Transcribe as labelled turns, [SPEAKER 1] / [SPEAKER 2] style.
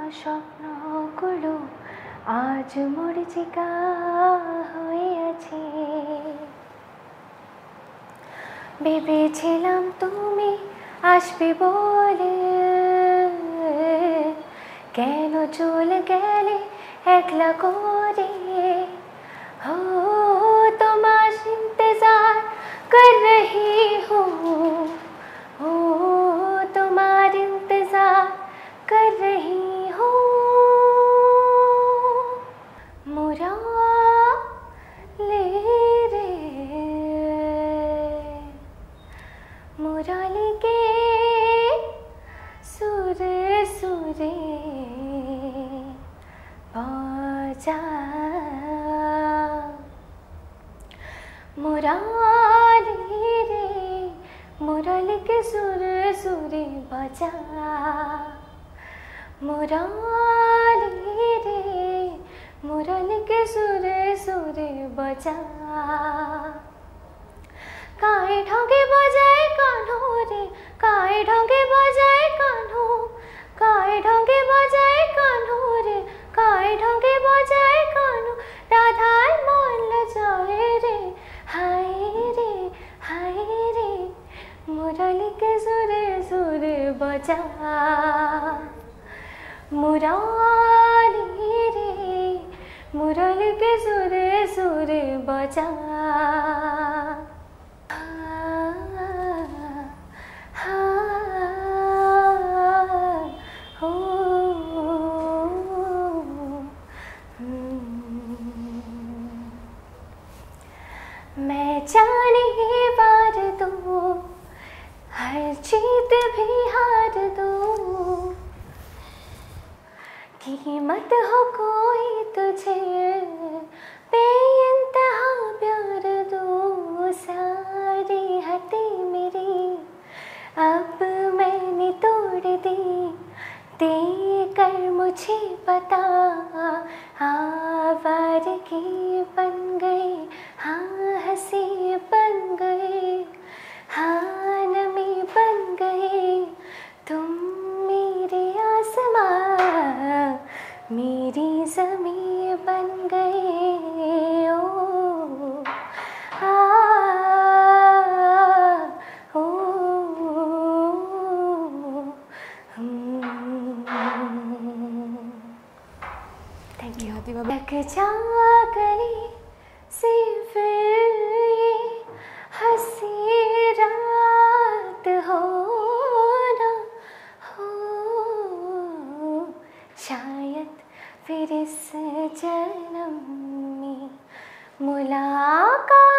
[SPEAKER 1] স্বপ্নগুলো আজ মরীচিকা হয়েছে। ভেবেছিলাম তুমি আসবে বলে, কেন চলে গেলে একলা করে। हो तुम्हारा इंतजार कर रही हूँ, हो तुम्हारा इंतजार कर रही हूँ। मुरा ले रे मुरली के सुर सुरे बजा। मुरली रे मुरली के सुर सुरे बजा। मुरली रे मुरली के सुर सुरे बजा। काए ढोंगे बजाए कान्हो रे, काए ढोंगे बजाए कान्हो, काए ढोंगे बजाए कान्हो रे, काए ढोंगे बजाए कान्हो। राधार मन लजाए रे, हाय रे हाय रे मुरली के सुरे सुरे बजा। मुरली रे मुरली के सुरे सुरे बजा। मैं जाने वार दूँ, हर जीत भी हार दूँ, कीमत हो कोई तुझे बेइंतहा प्यार दूँ। सारी हदें मेरी अब मैंने तोड़ दी, देकर मुझे पता आवारगी बन गई, हाँ हंसी बन गई, हाँ नमी बन गई। तुम मेरे आसमां मेरी ज़मीं बन गए। ओ आ ओ थैंक यू। लग जा गली से फिर ये हंसी रात हो ना हो, शायद फिर इस जन्म में मुलाकात